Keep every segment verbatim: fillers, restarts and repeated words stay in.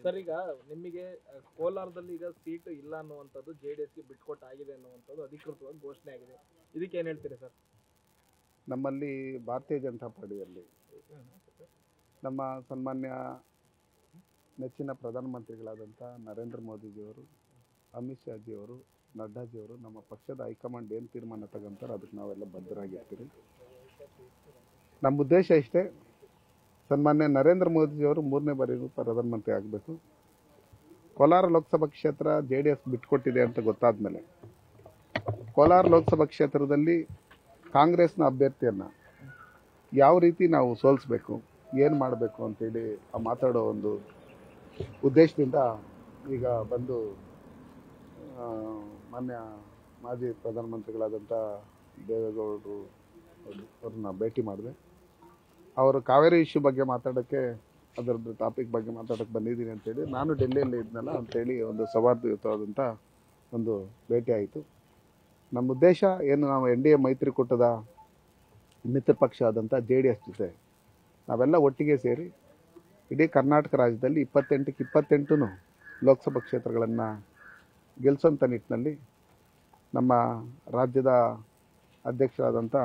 Sir, ಈಗ ನಿಮಗೆ ಕೋಲಾರದಲ್ಲಿ ಈಗ ಸೀಟ್ ಇಲ್ಲ ಅನ್ನುವಂಥದ್ದು ಜೆಡಿಎಸ್ಗೆ ಬಿಟ್ಕೊಟ್ಟಾಗಿದೆ ಅನ್ನುವಂಥದ್ದು ಅಧಿಕೃತವಾಗಿ ಘೋಷಣೆ ಆಗಿದೆ. ಇದಕ್ಕೆ ಏನು ಹೇಳ್ತೀರಿ ಸರ್? ನಮ್ಮಲ್ಲಿ ಭಾರತೀಯ ಜನತಾ ಪಾರ್ಟಿಯಲ್ಲಿ ನಮ್ಮ ಸನ್ಮಾನ್ಯ ನೆಚ್ಚಿನ ಪ್ರಧಾನಮಂತ್ರಿಗಳಾದಂಥ ನರೇಂದ್ರ ಮೋದಿಜಿಯವರು, ಅಮಿತ್ ಶಾಜಿಯವರು, ನಡ್ಡಾಜಿಯವರು ನಮ್ಮ ಪಕ್ಷದ ಹೈಕಮಾಂಡ್ ಏನು ತೀರ್ಮಾನ ತಗೊಂತಾರೆ ಅದಕ್ಕೆ ನಾವೆಲ್ಲ ಬದ್ಧರಾಗಿರ್ತೀವಿ. ನಮ್ಮ ಉದ್ದೇಶ ಇಷ್ಟೇ, ಸನ್ಮಾನ್ಯ ನರೇಂದ್ರ ಮೋದಿಜಿಯವರು ಮೂರನೇ ಬಾರಿಗೂ ಪ್ರಧಾನಮಂತ್ರಿ ಆಗಬೇಕು. ಕೋಲಾರ ಲೋಕಸಭಾ ಕ್ಷೇತ್ರ ಜೆ ಡಿ ಎಸ್ ಬಿಟ್ಕೊಟ್ಟಿದೆ ಅಂತ ಗೊತ್ತಾದ ಮೇಲೆ ಕೋಲಾರ ಲೋಕಸಭಾ ಕ್ಷೇತ್ರದಲ್ಲಿ ಕಾಂಗ್ರೆಸ್ನ ಅಭ್ಯರ್ಥಿಯನ್ನು ಯಾವ ರೀತಿ ನಾವು ಸೋಲಿಸಬೇಕು, ಏನು ಮಾಡಬೇಕು ಅಂತೇಳಿ ಆ ಮಾತಾಡೋ ಒಂದು ಉದ್ದೇಶದಿಂದ ಈಗ ಬಂದು ಮಾನ್ಯ ಮಾಜಿ ಪ್ರಧಾನಮಂತ್ರಿಗಳಾದಂಥ ದೇವೇಗೌಡರು ಅವ್ರನ್ನ ಭೇಟಿ ಮಾಡಿದೆ. ಅವರು ಕಾವೇರಿ ಇಶ್ಯೂ ಬಗ್ಗೆ ಮಾತಾಡೋಕ್ಕೆ, ಅದರದ್ದು ಟಾಪಿಕ್ ಬಗ್ಗೆ ಮಾತಾಡೋಕ್ಕೆ ಬಂದಿದ್ದೀನಿ ಅಂತೇಳಿ, ನಾನು ಡೆಲ್ಲಿಯಲ್ಲಿ ಇದ್ನಲ್ಲ ಅಂತೇಳಿ ಒಂದು ಸೌಹಾರ್ದಯುತವಾದಂಥ ಒಂದು ಭೇಟಿ ಆಯಿತು. ನಮ್ಮ ಉದ್ದೇಶ ಏನು, ನಾವು ಎನ್ ಡಿ ಎ ಮೈತ್ರಿಕೂಟದ ಮಿತ್ರ ಪಕ್ಷ ಆದಂಥ ಜೆ ಡಿ ಎಸ್ ಜೊತೆ ನಾವೆಲ್ಲ ಒಟ್ಟಿಗೆ ಸೇರಿ ಇಡೀ ಕರ್ನಾಟಕ ರಾಜ್ಯದಲ್ಲಿ ಇಪ್ಪತ್ತೆಂಟಕ್ಕೆ ಇಪ್ಪತ್ತೆಂಟು ಲೋಕಸಭಾ ಕ್ಷೇತ್ರಗಳನ್ನು ಗೆಲ್ಲಿಸೋಂಥ ನಿಟ್ಟಿನಲ್ಲಿ ನಮ್ಮ ರಾಜ್ಯದ ಅಧ್ಯಕ್ಷರಾದಂಥ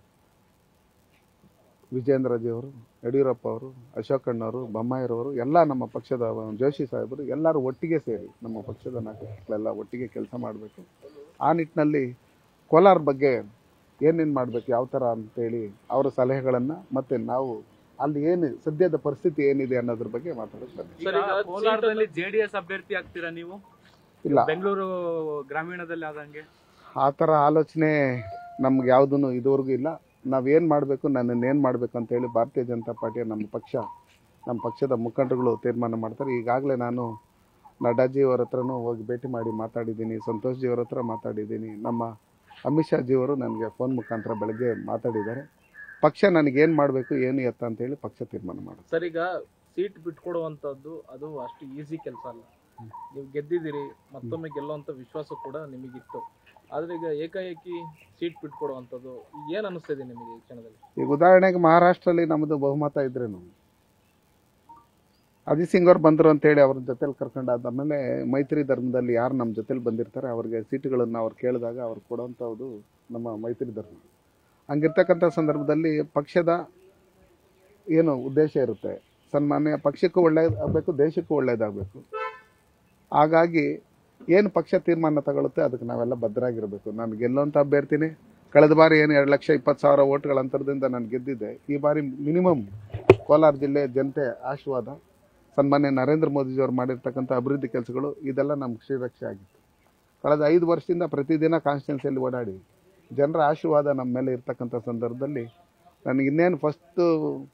ವಿಜೇಂದ್ರಜಿಯವರು, ಯಡಿಯೂರಪ್ಪ ಅವರು, ಅಶೋಕಣ್ಣವರು, ಬೊಮ್ಮಾಯಿರವರು, ಎಲ್ಲ ನಮ್ಮ ಪಕ್ಷದ ಜೋಶಿ ಸಾಹೇಬರು ಎಲ್ಲರೂ ಒಟ್ಟಿಗೆ ಸೇರಿ ನಮ್ಮ ಪಕ್ಷದ ನಾಯಕರೆಲ್ಲ ಒಟ್ಟಿಗೆ ಕೆಲಸ ಮಾಡಬೇಕು. ಆ ನಿಟ್ಟಿನಲ್ಲಿ ಕೋಲಾರ ಬಗ್ಗೆ ಏನೇನು ಮಾಡಬೇಕು, ಯಾವ ಥರ ಅಂತೇಳಿ ಅವರ ಸಲಹೆಗಳನ್ನು ಮತ್ತು ನಾವು ಅಲ್ಲಿ ಏನು ಸದ್ಯದ ಪರಿಸ್ಥಿತಿ ಏನಿದೆ ಅನ್ನೋದ್ರ ಬಗ್ಗೆ ಮಾತಾಡೋದು. ಕೋಲಾರದಲ್ಲಿ ಜೆಡಿಎಸ್ ಅಭ್ಯರ್ಥಿ ಆಗ್ತೀರಾ ನೀವು? ಇಲ್ಲ, ಬೆಂಗಳೂರು ಗ್ರಾಮೀಣದಲ್ಲಿ ಆದಂಗೆ ಆ ಥರ ಆಲೋಚನೆ ನಮ್ಗೆ ಯಾವುದೂ ಇದುವರೆಗೂ ಇಲ್ಲ. ನಾವೇನು ಮಾಡಬೇಕು, ನನ್ನನ್ನು ಏನು ಮಾಡಬೇಕು ಅಂತೇಳಿ ಭಾರತೀಯ ಜನತಾ ಪಾರ್ಟಿಯ ನಮ್ಮ ಪಕ್ಷ, ನಮ್ಮ ಪಕ್ಷದ ಮುಖಂಡರುಗಳು ತೀರ್ಮಾನ ಮಾಡ್ತಾರೆ. ಈಗಾಗಲೇ ನಾನು ನಡ್ಡಾಜಿಯವರ ಹತ್ರನೂ ಹೋಗಿ ಭೇಟಿ ಮಾಡಿ ಮಾತಾಡಿದ್ದೀನಿ, ಸಂತೋಷ್ ಜಿಯವರ ಹತ್ರ ಮಾತಾಡಿದ್ದೀನಿ, ನಮ್ಮ ಅಮಿತ್ ಶಾಜಿಯವರು ನನಗೆ ಫೋನ್ ಮುಖಾಂತರ ಬೆಳಗ್ಗೆ ಮಾತಾಡಿದ್ದಾರೆ. ಪಕ್ಷ ನನಗೇನು ಮಾಡಬೇಕು, ಏನು ಎತ್ತ ಅಂತೇಳಿ ಪಕ್ಷ ತೀರ್ಮಾನ ಮಾಡೋದು. ಸರ್, ಈಗ ಸೀಟ್ ಬಿಟ್ಕೊಡುವಂಥದ್ದು ಅದು ಅಷ್ಟು ಈಸಿ ಕೆಲಸ ಅಲ್ಲ. ನೀವು ಗೆದ್ದಿದ್ದೀರಿ, ಮತ್ತೊಮ್ಮೆ ಗೆಲ್ಲುವಂಥ ವಿಶ್ವಾಸ ಕೂಡ ನಿಮಗಿತ್ತು. ಆದರೆ ಈಗ ಏಕಾಏಕಿ ಸೀಟ್ ಬಿಟ್ಕೊಡುವಂಥದ್ದು ಏನು ಅನ್ನಿಸ್ತಿದೆ ನಿಮಗೆ ಈ ಕ್ಷಣದಲ್ಲಿ? ಈಗ ಉದಾಹರಣೆಗೆ ಮಹಾರಾಷ್ಟ್ರಲ್ಲಿ ನಮ್ಮದು ಬಹುಮತ ಇದ್ರೇನು ಅಜಿತ್ ಸಿಂಗ್ ಅವ್ರು ಬಂದರು ಅಂತೇಳಿ ಅವ್ರ ಜೊತೆಲಿ ಕರ್ಕೊಂಡು ಆದಮೇಲೆ ಮೈತ್ರಿ ಧರ್ಮದಲ್ಲಿ ಯಾರು ನಮ್ಮ ಜೊತೆಲಿ ಬಂದಿರ್ತಾರೆ ಅವ್ರಿಗೆ ಸೀಟುಗಳನ್ನು ಅವ್ರು ಕೇಳಿದಾಗ ಅವ್ರು ಕೊಡೋವಂಥದ್ದು ನಮ್ಮ ಮೈತ್ರಿ ಧರ್ಮ. ಹಂಗಿರ್ತಕ್ಕಂಥ ಸಂದರ್ಭದಲ್ಲಿ ಪಕ್ಷದ ಏನು ಉದ್ದೇಶ ಇರುತ್ತೆ, ಸನ್ಮಾನ್ಯ ಪಕ್ಷಕ್ಕೂ ಒಳ್ಳೇದಾಗಬೇಕು, ದೇಶಕ್ಕೂ ಒಳ್ಳೇದಾಗಬೇಕು. ಹಾಗಾಗಿ ಏನು ಪಕ್ಷ ತೀರ್ಮಾನ ತಗೊಳುತ್ತೆ ಅದಕ್ಕೆ ನಾವೆಲ್ಲ ಬದ್ಧರಾಗಿರಬೇಕು. ನಾನು ಗೆಲ್ಲುವಂಥ ಅಭ್ಯರ್ಥಿನೇ. ಕಳೆದ ಬಾರಿ ಏನು ಎರಡು ಲಕ್ಷ ಇಪ್ಪತ್ತು ಸಾವಿರ ಓಟ್ಗಳ ಅಂತರದಿಂದ ನಾನು ಗೆದ್ದಿದ್ದೆ. ಈ ಬಾರಿ ಮಿನಿಮಮ್ ಕೋಲಾರ ಜಿಲ್ಲೆ ಜನತೆ ಆಶೀರ್ವಾದ, ಸನ್ಮಾನ್ಯ ನರೇಂದ್ರ ಮೋದಿಜಿಯವರು ಮಾಡಿರ್ತಕ್ಕಂಥ ಅಭಿವೃದ್ಧಿ ಕೆಲಸಗಳು ಇದೆಲ್ಲ ನಮ್ಗೆ ಶ್ರೀರಕ್ಷೆ ಆಗಿತ್ತು. ಕಳೆದ ಐದು ವರ್ಷದಿಂದ ಪ್ರತಿದಿನ ಕಾನ್ಸ್ಟಿಟ್ಯೂನ್ಸಿಯಲ್ಲಿ ಓಡಾಡಿ ಜನರ ಆಶೀರ್ವಾದ ನಮ್ಮ ಮೇಲೆ ಇರ್ತಕ್ಕಂಥ ಸಂದರ್ಭದಲ್ಲಿ ನನಗೆ ಇನ್ನೇನು ಫಸ್ಟು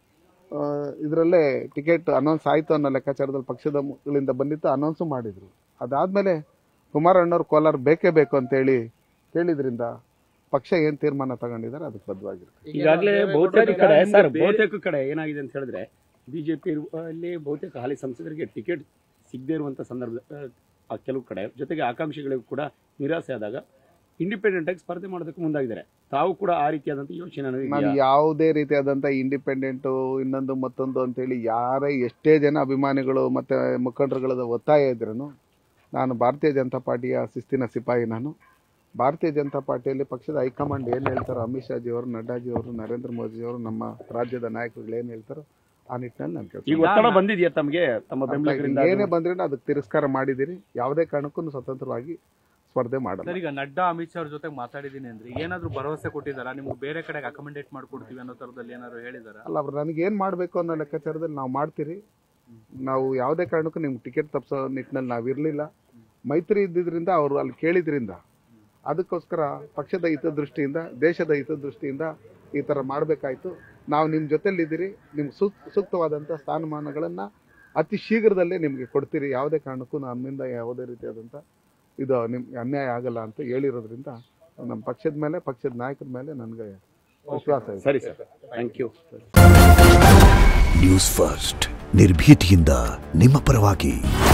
ಇದರಲ್ಲೇ ಟಿಕೆಟ್ ಅನೌನ್ಸ್ ಆಯಿತು ಅನ್ನೋ ಲೆಕ್ಕಾಚಾರದಲ್ಲಿ ಪಕ್ಷದಗಳಿಂದ ಬಂದಿತ್ತು, ಅನೌನ್ಸು ಮಾಡಿದರು. ಅದಾದಮೇಲೆ ಕುಮಾರಣ್ಣವ್ರು ಕೋಲಾರ ಬೇಕೇ ಬೇಕು ಅಂತೇಳಿ ಕೇಳಿದ್ರಿಂದ ಪಕ್ಷ ಏನು ತೀರ್ಮಾನ ತಗೊಂಡಿದ್ದಾರೆ ಅದಕ್ಕೆ ಬದ್ಧವಾಗಿರುತ್ತೆ. ಈಗಾಗಲೇ ಬಹುತೇಕ ಕಡೆ ಸರ್ ಬಹುತೇಕ ಕಡೆ ಏನಾಗಿದೆ ಅಂತ ಹೇಳಿದ್ರೆ ಬಿಜೆಪಿ ಅಲ್ಲಿ ಬಹುತೇಕ ಹಾಲಿ ಸಂಸದರಿಗೆ ಟಿಕೆಟ್ ಸಿಗದೇ ಇರುವಂಥ ಸಂದರ್ಭ ಕೆಲವು ಕಡೆ, ಜೊತೆಗೆ ಆಕಾಂಕ್ಷಿಗಳಿಗೂ ಕೂಡ ನಿರಾಸೆ ಆದಾಗ ಇಂಡಿಪೆಂಡೆಂಟ್ ಆಗಿ ಸ್ಪರ್ಧೆ ಮಾಡೋದಕ್ಕೆ ಮುಂದಾಗಿದ್ದಾರೆ. ತಾವು ಕೂಡ ಆ ರೀತಿಯಾದಂಥ ಯೋಚನೆ? ನಾನು ಯಾವುದೇ ರೀತಿಯಾದಂಥ ಇಂಡಿಪೆಂಡೆಂಟು ಇನ್ನೊಂದು ಮತ್ತೊಂದು ಅಂತೇಳಿ ಯಾರೇ ಎಷ್ಟೇ ಜನ ಅಭಿಮಾನಿಗಳು ಮತ್ತು ಮುಖಂಡರುಗಳದ ಒತ್ತಾಯ ಇದ್ರೂ ನಾನು ಭಾರತೀಯ ಜನತಾ ಪಾರ್ಟಿಯ ಶಿಸ್ತಿನ ಸಿಪಾಯಿ. ನಾನು ಭಾರತೀಯ ಜನತಾ ಪಾರ್ಟಿಯಲ್ಲಿ ಪಕ್ಷದ ಹೈಕಮಾಂಡ್ ಏನು ಹೇಳ್ತಾರೋ, ಅಮಿತ್ ಶಾಜಿಯವರು, ನಡ್ಡಾಜಿಯವರು, ನರೇಂದ್ರ ಮೋದಿಜಿಯವರು, ನಮ್ಮ ರಾಜ್ಯದ ನಾಯಕರುಗಳು ಏನು ಹೇಳ್ತಾರೋ ಆ ನಿಟ್ಟಿನಲ್ಲಿ ನಾನು ಕೆಲಸ. ಈಗ ಒತ್ತಡ ಬಂದಿದೆಯಾ ತಮಗೆ? ತಮ್ಮ ಬೆಂಬಲಿಗರಿಂದ ಏನೇ ಬಂದ್ರೆ ಅದಕ್ಕೆ ತಿರಸ್ಕಾರ ಮಾಡಿದ್ದೀರಿ. ಯಾವುದೇ ಕಾರಣಕ್ಕೂ ಸ್ವತಂತ್ರವಾಗಿ ಸ್ಪರ್ಧೆ ಮಾಡಲ್ಲ. ಈಗ ನಡ್ಡಾ ಅಮಿತ್ ಶಾ ಅವ್ರ ಜೊತೆ ಮಾತಾಡಿದ್ದೀನಿ ಅಂದ್ರೆ ಏನಾದ್ರು ಭರವಸೆ ಕೊಟ್ಟಿದ್ದಾರಾ? ನಿಮ್ಗೆ ಬೇರೆ ಕಡೆಗೆ ಅಕಮೆಂಡೇಟ್ ಮಾಡ್ಕೊಡ್ತೀವಿ ಅನ್ನೋ ತರದಲ್ಲಿ ಏನಾದ್ರು ಹೇಳಿದಾರಾ? ಅಲ್ಲ, ಅವ್ರು ನನಗೆ ಏನು ಮಾಡಬೇಕು ಅನ್ನೋ ಲೆಕ್ಕಾಚಾರದಲ್ಲಿ ನಾವು ಮಾಡ್ತೀರಿ. ನಾವು ಯಾವುದೇ ಕಾರಣಕ್ಕೂ ನಿಮ್ಗೆ ಟಿಕೆಟ್ ತಪ್ಪಿಸೋ ನಿಟ್ಟಿನಲ್ಲಿ ನಾವು ಇರಲಿಲ್ಲ. ಮೈತ್ರಿ ಇದ್ದಿದ್ದರಿಂದ ಅವರು ಅಲ್ಲಿ ಕೇಳಿದ್ರಿಂದ ಅದಕ್ಕೋಸ್ಕರ ಪಕ್ಷದ ಹಿತದೃಷ್ಟಿಯಿಂದ, ದೇಶದ ಹಿತದೃಷ್ಟಿಯಿಂದ ಈ ಥರ ಮಾಡಬೇಕಾಯ್ತು. ನಾವು ನಿಮ್ಮ ಜೊತೆಲಿದ್ದೀರಿ, ನಿಮ್ಗೆ ಸೂಕ್ತ ಸೂಕ್ತವಾದಂಥ ಸ್ಥಾನಮಾನಗಳನ್ನು ಅತಿ ಶೀಘ್ರದಲ್ಲೇ ನಿಮಗೆ ಕೊಡ್ತೀರಿ. ಯಾವುದೇ ಕಾರಣಕ್ಕೂ ನಮ್ಮಿಂದ ಯಾವುದೇ ರೀತಿಯಾದಂಥ ಇದು ನಿಮ್ಗೆ ಅನ್ಯಾಯ ಆಗಲ್ಲ ಅಂತ ಹೇಳಿರೋದ್ರಿಂದ ನಮ್ಮ ಪಕ್ಷದ ಮೇಲೆ, ಪಕ್ಷದ ನಾಯಕರ ಮೇಲೆ ನನಗೆ ವಿಶ್ವಾಸ ಇದೆ. ಸರಿ sir, thank you. News first ನಿರ್ಭೀತಿಯಿಂದ ನಿಮ್ಮ ಪರವಾಗಿ.